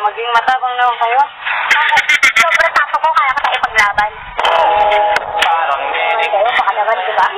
Maging matapang naman kayo. Sobrang tapo ko, kaya ka na ipaglaban. Parang hindi. Kayo, baka naman, di ba?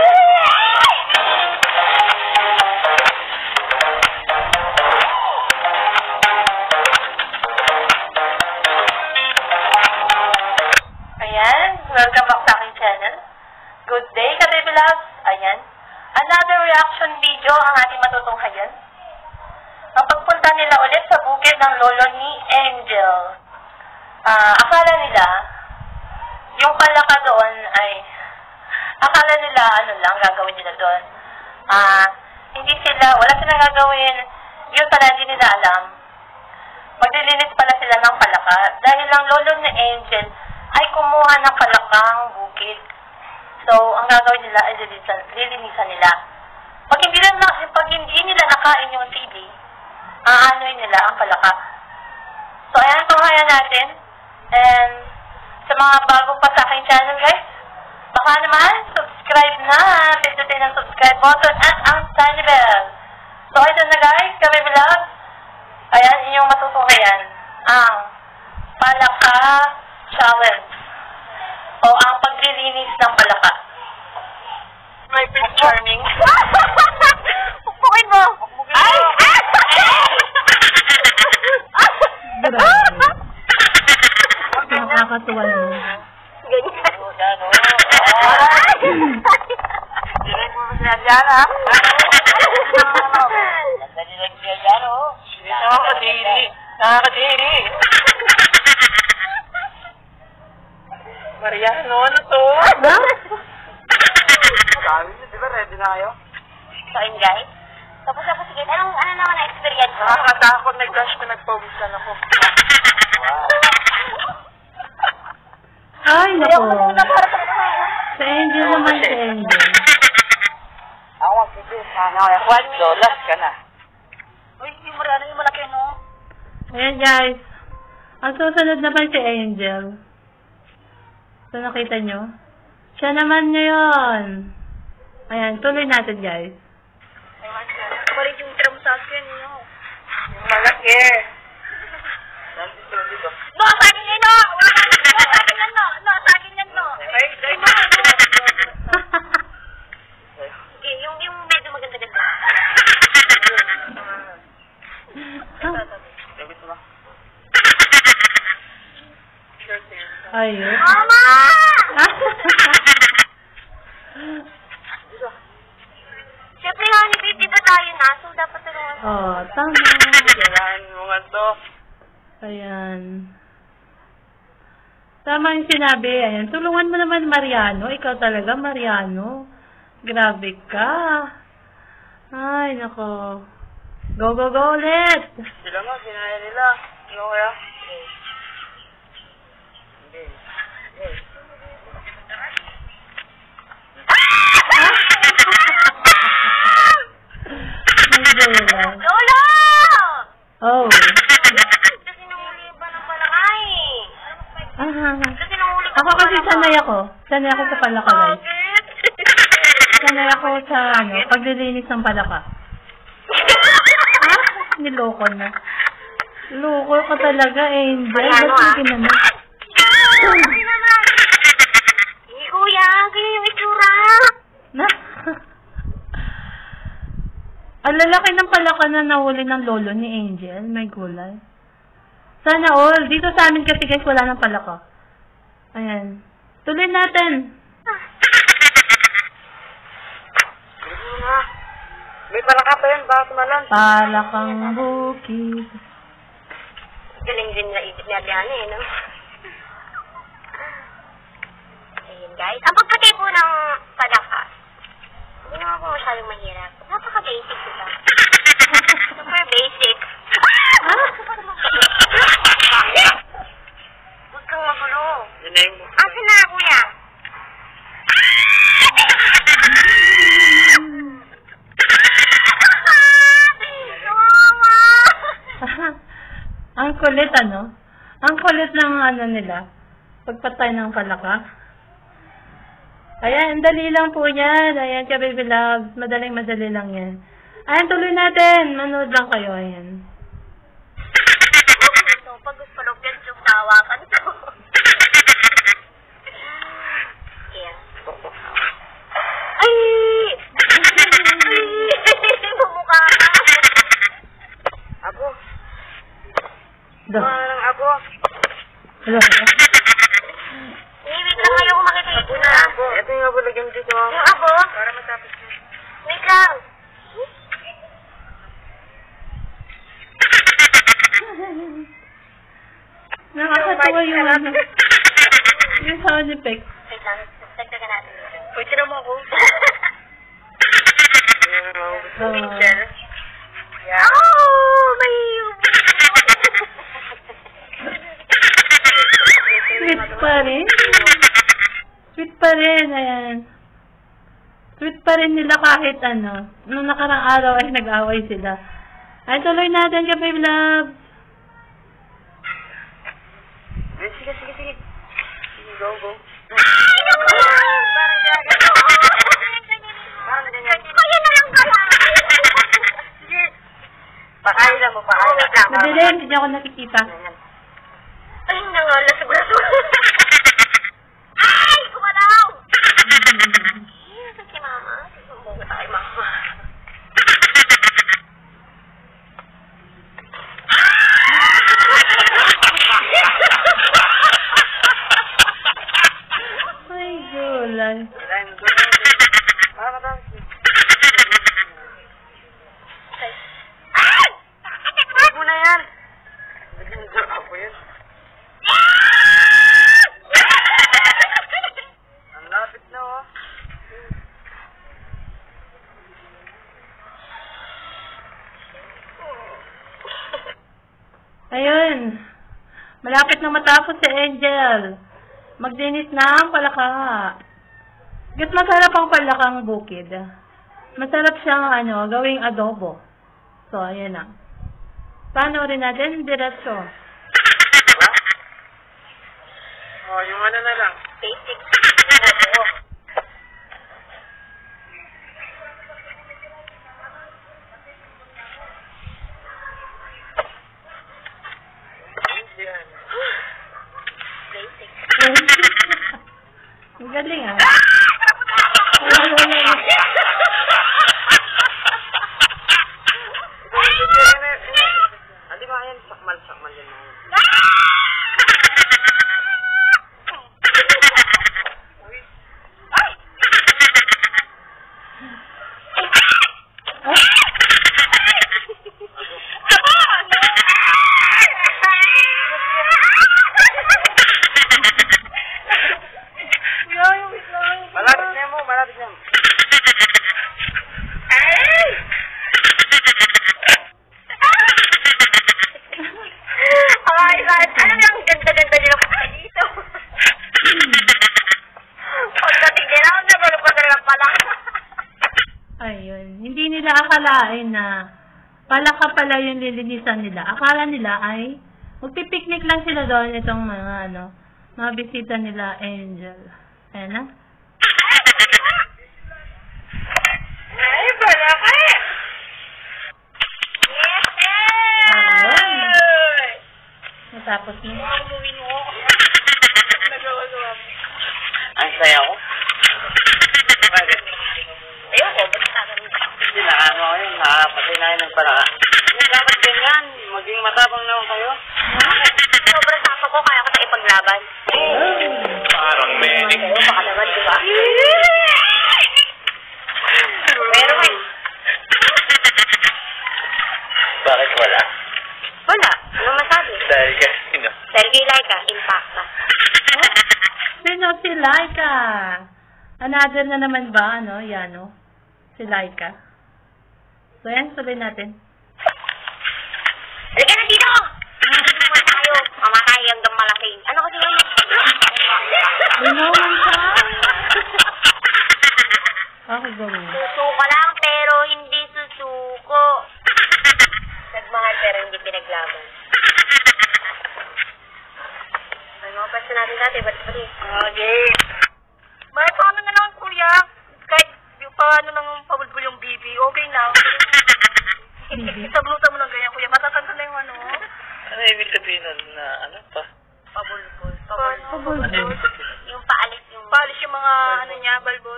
Ayan, welcome back sa aking channel. Good day, ka-baby loves. Ayan, another reaction video ang ating matutunghayan. Ang pagpunta nila ulit sa bukid ng lolo ni Angel. Akala nila, yung palaka doon ay, akala nila ano lang gagawin nila doon. Hindi sila, wala silang gagawin, yun pala hindi nila alam. Maglilinis pala sila ng palaka dahil ang lolo ni Angel ay kumuha ng palakang bukid. So, ang gagawin nila ay lilinisan nila. Pag hindi nila nakain yung CD, aanoy nila ang palaka. So, ayan, tunghayan natin. And, sa mga bago pa sa aking channel, guys, baka naman, subscribe na. Pindutin ang subscribe button at ang tiny bell. So, ito na guys, kami vlog. Ayan, inyong matutunghayan ang palaka challenge o ang paglilinis ng palaka. My Prince Charming. Pukpukin mo! Ay! Nakakatuwa mo. Ganyan. Dinig mo siya dyan, ha? Dinig siya dyan, oh. Nakakadiri. Nakakadiri. Mariano, ano to? Sabi niyo, di ba ready na kayo? So, yun guys. Tapos sige, ano naman na experience mo? Nakakatakot, nag-crush ko, nagpawisan ako. Wow. Ay, Ayaw ko naku. muna para sa Sa Angel naman, sa Angel. Ako magpipis, ano kaya? $1 ka na. Uy, yung Mariano, yung malaki, no? Ayan guys. Ang susunod naman si Angel. So, nakita nyo? Siya naman ngayon. Ayan, tuloy natin guys. Balik yung tram sa akin, no? Yung malaki. Nandito, dito. No, sa akin yan, no! Sa akin yan, no! No, sa akin yan, no! Sige, yung medyo maganda-ganda. Labit mo ba? Ayun. Mama! Siyempre, honey, babe, dito tayo na. So, dapat tulungan. Oh, tama. Kailangan mo nga to. Ayan. Tama yung sinabi. Ayan. Tulungan mo naman, Mariano. Ikaw talaga, Mariano. Grabe ka. Ay, nako. Go, go, go ulit. Sila nga, kinaya nila. Ano kaya? Hindi. Lolo! Oh. Kasi nanguli ba ng palakay? Kasi nanguli ko Ako kasi sanay ako. Sanay ako sa palaka, guys. Bakit? Sanay ako sa, paglilinis ng palaka. Niloko na. Loko ka talaga, Angel. Mariano, Ba't hindi naman? Hindi naman. Hindi, kuya. Kaya yung itsura. Na? Ang lalaki ng palaka na nahuli ng lolo ni Angel. May gulay. Sana all. Dito sa amin kasi guys, wala ng palaka. Ayan. Tuloy natin. Hindi mo nga. May palaka pa yun, bakit malan? Palakang bukid. Galing din na isip ni Adriana, eh, no? Ayun, guys. Ang pagpatay po ng palaka, hindi naman po masyadong mahirap. Napaka-basic, diba? Super basic. Huwag kang magulo. Yun na yung... Asan na, kuya? Ang kulit, ano? Ang kulit ng ano nila. Pagpatay ng palaka. Ayan, dali lang po yan. Ayan, ka-baby loves. Madaling-madali lang yan. Ayan, tuloy natin. Manood lang kayo. Ayan. Ano ng abo? Wait lang, ayaw ko makita yung abo na. Ito yung abo, lagyan dito. Yung abo? Para matapos na. Wait lang. Nakakatawa yung ano. Yung sound effect. Wait lang, dagdagan natin. Pwede na mo ako. Oh, may Sweet pa rin. Sweet pa rin, ayan. Sweet pa rin nila kahit ano. Nung nakarang araw ay nag-away sila. Ay, tuloy natin ka, babe love. Sige. Sige, go. Parang ganyan. Kaya na lang pala. Sige. Pakailan mo. Madilim, hindi ako nakikita. Ay, nangalasag-lasag. Ay, kumalaw! Si Mama. Sumbong ka tayo, Mama. Ay, gulay. Para matapos. Ay! Huwag mo na yan. Lagyan mo dyan ako yun. Ang lapit na, oh. Ayun. Malapit na matapos si Angel. Magdinis na ang palaka. Gat masarap ang palakang bukid. Masarap siyang gawing adobo. So, ayan na. Panoorin natin diretso. Oh, yung ano na lang. Basic. Yan. Basic. Ang galing ah. Hindi ba yan? Sakmal yan na yan. Malapit na mo. Ay, ano yung ganda-ganda nila pa dito? Pagdating nila, nagulog pa sila ng palaka. Ayun. Hindi nila akalain na palaka pala yung lilinisan nila. Akala nila ay magpipiknik lang sila doon itong mga bisita nila Angel. Ayan na. Ay, palaka! Ayun. Matapos na. Ang saya ko. Bakit? Ayoko, ba't sabi mo? Hindi na nakapatay na yun ng palaka. Dapat ganyan. Maging matabang naman kayo. Sobrang sapa ko, kaya ko sa ipaglaban. Parang menik. Kayo, baka naman, di ba? Pero Bakit wala? wala. Ano masabi? Dahil sino? Dahil kay Laika, impact na. Sino si Laika? Another na naman ba, Yano? Si Laika. So, yan, sabihin natin. Halika na dito! Ano tayo? Mamatay hanggang malaki. Ano kasi yun? Linawan ka? Ako gawin. Susuko lang, pero hindi susuko. Nagmahal, pero hindi pinaglaban. Ano mga pwesto natin dati? Ba't ba rin? Okay. May paano na lang, kuya? Kahit yung paano lang pabulbul yung bibi, okay na. Sablutan mo ng ganyan, kuya. Matatanda na yung ano. Ano ibig sabihin nun na pa? Pabulbul. Pabulbul. Ano ibig sabihin? Yung paalis yung... Paalis yung mga ano niya, balbon.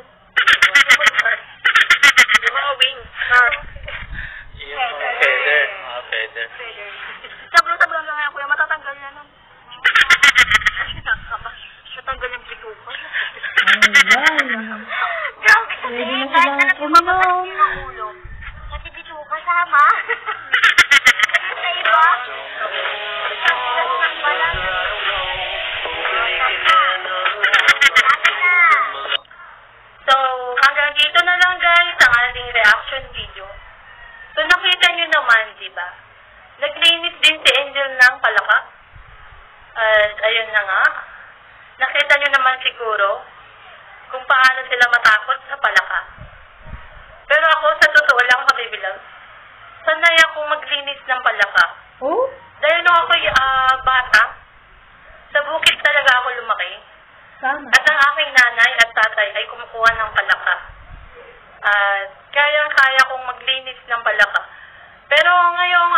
Yung mga wings. Yung mga feather. Mga feather. Sablutan mo lang ganyan, kuya. Matatanda ayun na nga. Nakita nyo naman siguro kung paano sila matakot sa palaka. Pero ako, sa totoo lang, kabibilang, sanay ako maglinis ng palaka. Oh? Dahil nung ako'y bata, sa bukid talaga ako lumaki. Sana. At ang aking nanay at tatay ay kumukuha ng palaka. At kaya kong maglinis ng palaka. Pero ngayong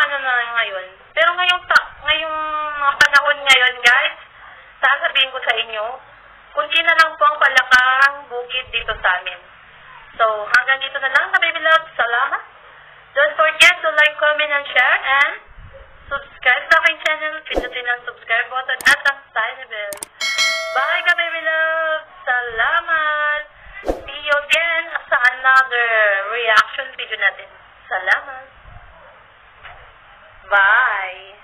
mga panahon ngayon, guys, sasabihin ko sa inyo, kunti na lang po ang palakang bukid dito sa amin. So, hanggang dito na lang, Baby Love. Salamat. Don't forget to like, comment, and share, and subscribe sa aking channel. Pindutin ang subscribe button at ang tiny bell. Bye, Baby Love. Salamat. See you again sa another reaction video natin. Salamat. Bye.